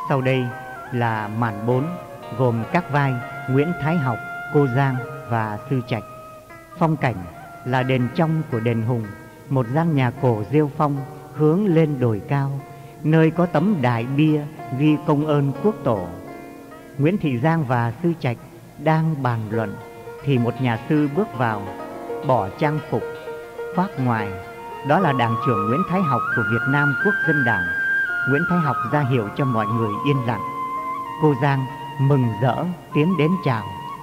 Sau đây là màn 4 gồm các vai Nguyễn Thái Học, cô Giang và Sư Trạch. Phong cảnh là đền trong của đền Hùng, một gian nhà cổ rêu phong hướng lên đồi cao, nơi có tấm đại bia ghi công ơn quốc tổ. Nguyễn Thị Giang và Sư Trạch đang bàn luận thì một nhà sư bước vào, bỏ trang phục khoác ngoài. Đó là đảng trưởng Nguyễn Thái Học của Việt Nam Quốc dân Đảng. Nguyễn Thái Học ra hiệu cho mọi người yên lặng. Cô Giang mừng rỡ tiến đến chào.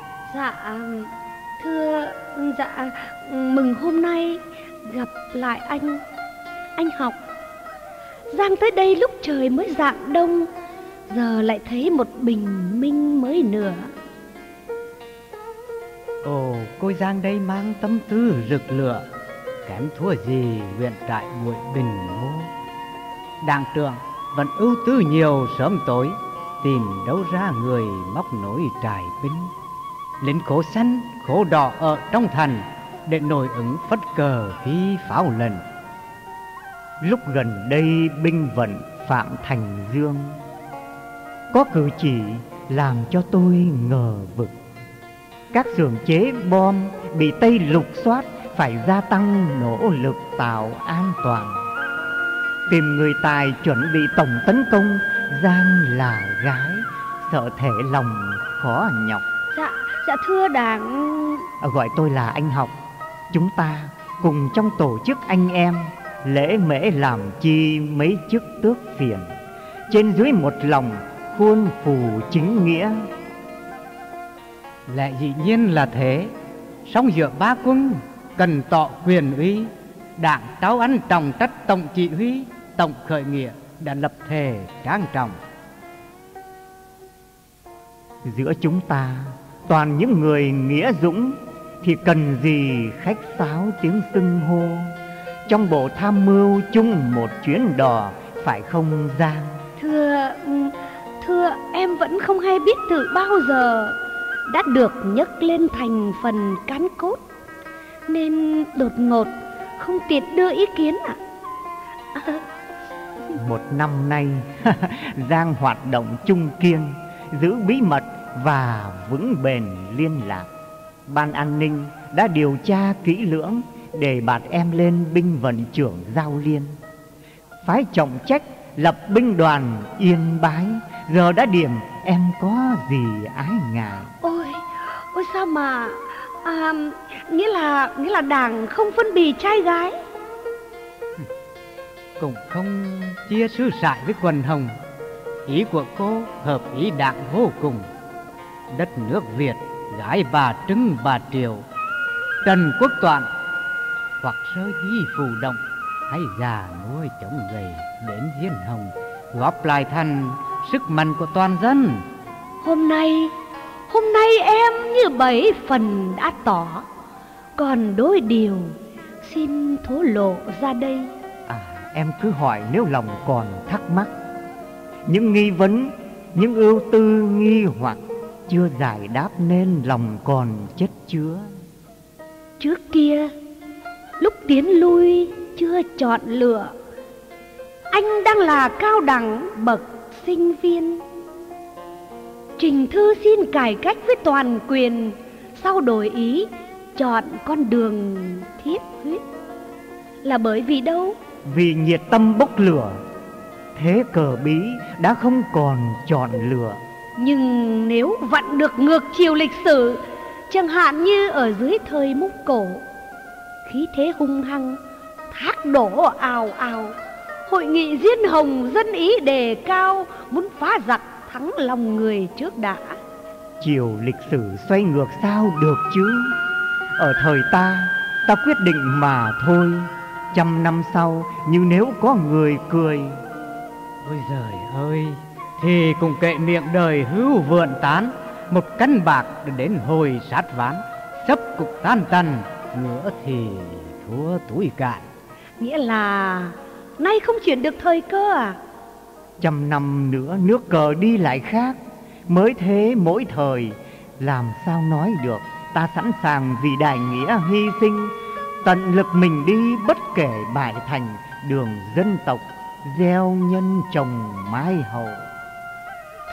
Mừng hôm nay gặp lại anh Học. Giang tới đây lúc trời mới rạng đông, giờ lại thấy một bình minh mới nửa. Ồ, cô Giang đây mang tâm tư rực lửa, kém thua gì huyện trại Bụi Bình Ngô. Đảng trưởng vẫn ưu tư nhiều sớm tối, tìm đâu ra người móc nối trại binh. Lính khổ xanh khổ đỏ ở trong thành, để nổi ứng phất cờ khi pháo lần. Lúc gần đây binh vận Phạm Thành Dương, có cử chỉ làm cho tôi ngờ vực. Các xưởng chế bom bị Tây lục soát, phải gia tăng nỗ lực tạo an toàn. Tìm người tài chuẩn bị tổng tấn công, Giang là gái, sợ thể lòng khó nhọc. Dạ thưa đảng. Gọi tôi là anh Học. Chúng ta cùng trong tổ chức anh em, lễ mễ làm chi mấy chức tước phiền, trên dưới một lòng, khuôn phù chính nghĩa. Lẽ dĩ nhiên là thế, song giữa ba quân cần tọ quyền uy. Đảng trao ăn trọng trách tổng chỉ huy, tổng khởi nghĩa đã lập thể trang trọng. Giữa chúng ta toàn những người nghĩa dũng, thì cần gì khách sáo tiếng xưng hô. Trong bộ tham mưu chung một chuyến đò, phải không Giang? Thưa em vẫn không hay biết từ bao giờ đã được nhấc lên thành phần cán cốt, nên đột ngột không tiện đưa ý kiến ạ. Một năm nay Giang hoạt động trung kiên, giữ bí mật và vững bền liên lạc. Ban an ninh đã điều tra kỹ lưỡng để bạt em lên binh vận trưởng Giao Liên, phái trọng trách lập binh đoàn Yên Bái. Giờ đã điểm, em có gì ái ngại? Ôi sao mà nghĩa là đảng không phân bì trai gái, cũng không chia sư sải với quần hồng. Ý của cô hợp ý đảng vô cùng. Đất nước Việt, gái bà Trưng bà Triệu, Trần Quốc Toản, hoặc sơ di phù động, hay già nuôi chống gầy đến hiên hồng, góp lại thành sức mạnh của toàn dân. Hôm nay em như bảy phần đã tỏ, còn đôi điều xin thổ lộ ra đây. Em cứ hỏi nếu lòng còn thắc mắc. Những nghi vấn, những ưu tư nghi hoặc chưa giải đáp nên lòng còn chất chứa. Trước kia lúc tiến lui chưa chọn lựa, anh đang là cao đẳng bậc sinh viên. Trình thư xin cải cách với toàn quyền, sau đổi ý chọn con đường thiết huyết. Là bởi vì đâu? Vì nhiệt tâm bốc lửa, thế cờ bí đã không còn chọn lựa. Nhưng nếu vặn được ngược chiều lịch sử, chẳng hạn như ở dưới thời Mông Cổ, khí thế hung hăng, thác đổ ào ào, hội nghị Diên Hồng dân ý đề cao, muốn phá giặc thắng lòng người trước đã. Chiều lịch sử xoay ngược sao được chứ? Ở thời ta quyết định mà thôi. 100 năm sau, như nếu có người cười. Ôi giời ơi, thì cùng kệ miệng đời hữu vượn tán. Một cân bạc đến hồi sát ván, sắp cục tan tành, ngựa thì thua túi cạn. Nghĩa là nay không chuyển được thời cơ à? 100 năm nữa nước cờ đi lại khác. Mới thế mỗi thời, làm sao nói được. Ta sẵn sàng vì đại nghĩa hy sinh, tận lực mình đi bất kể bại thành, đường dân tộc gieo nhân trồng mai hậu.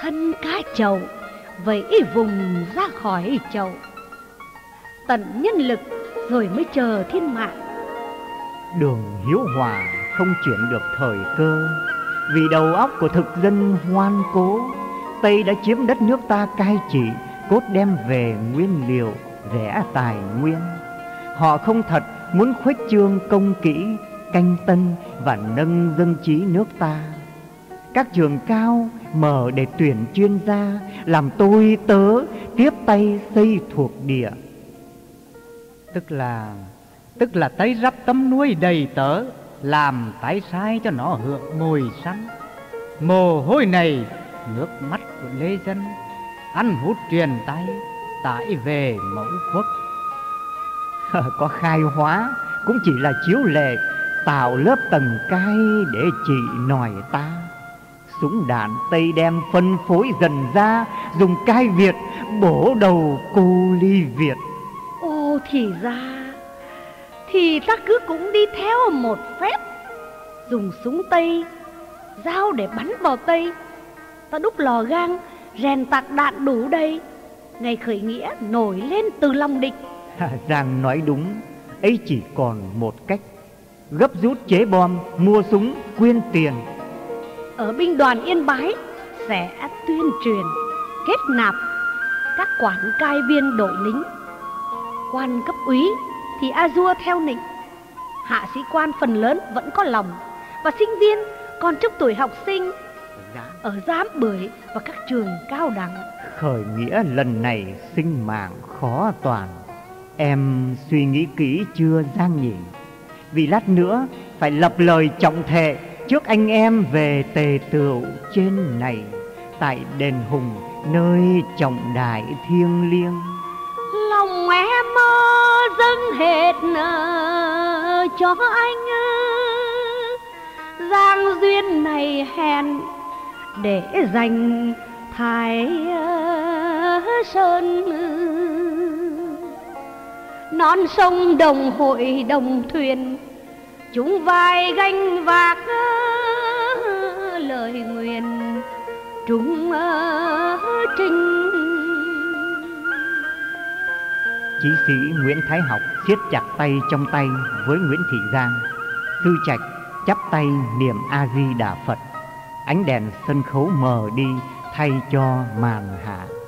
thân cá chậu vẫy vùng ra khỏi chậu, tận nhân lực rồi mới chờ thiên mạng. Đường hiếu hòa không chuyển được thời cơ, vì đầu óc của thực dân ngoan cố. Tây đã chiếm đất nước ta cai trị, cốt đem về nguyên liệu, rẻ tài nguyên. Họ không thật muốn khuếch trương công kỹ, canh tân và nâng dân trí nước ta. Các trường cao mở để tuyển chuyên gia, làm tôi tớ tiếp tay xây thuộc địa. Tức là tới rắp tấm núi đầy tớ, làm tái sai cho nó hưởng mồi săn. Mồ hôi này nước mắt của lê dân, ăn hút truyền tay tải về mẫu quốc. Có khai hóa cũng chỉ là chiếu lệ, tạo lớp tầng cai để trị nòi ta. Súng đạn Tây đem phân phối dần ra, dùng cai Việt bổ đầu cô ly Việt. Ồ, thì ta cứ cũng đi theo một phép, dùng súng Tây, dao để bắn vào Tây. Ta đúc lò gang, rèn tạc đạn đủ đầy, ngày khởi nghĩa nổi lên từ lòng địch. Giang nói đúng, ấy chỉ còn một cách: gấp rút chế bom, mua súng, quyên tiền. Ở binh đoàn Yên Bái sẽ tuyên truyền, kết nạp các quản cai viên đội lính. Quan cấp úy thì a dua theo nịnh, hạ sĩ quan phần lớn vẫn có lòng, và sinh viên còn trong tuổi học sinh ở Giám Bưởi và các trường cao đẳng. Khởi nghĩa lần này sinh mạng khó toàn. Em suy nghĩ kỹ chưa Giang nhỉ? Vì lát nữa phải lập lời trọng thệ trước anh em về tề tựu trên này, tại đền Hùng nơi trọng đại thiêng liêng. Lòng em dâng hết cho anh, Giang duyên này hẹn để dành Thái Sơn. Non sông đồng hội đồng thuyền, chúng vai gánh vác lời nguyện trung trinh. Chí sĩ Nguyễn Thái Học siết chặt tay trong tay với Nguyễn Thị Giang. Sư Trạch chắp tay niệm A Di Đà Phật. Ánh đèn sân khấu mờ đi thay cho màn hạ.